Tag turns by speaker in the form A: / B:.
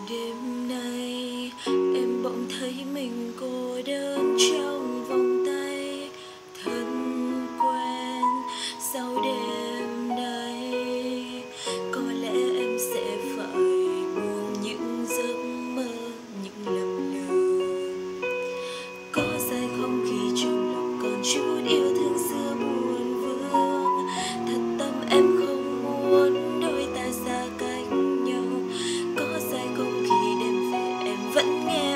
A: Đêm nay em bỗng thấy mình cô đơn trong vòng tay thân quen. Sau đêm nay có lẽ em sẽ phải buông những giấc mơ, những lầm lỡ. Có dài không khi trong lòng còn chút yêu thương xưa buồn vương. Thật tâm em không muốn đôi ta xa cách nhau. Có dài không khi đêm về em vẫn nghe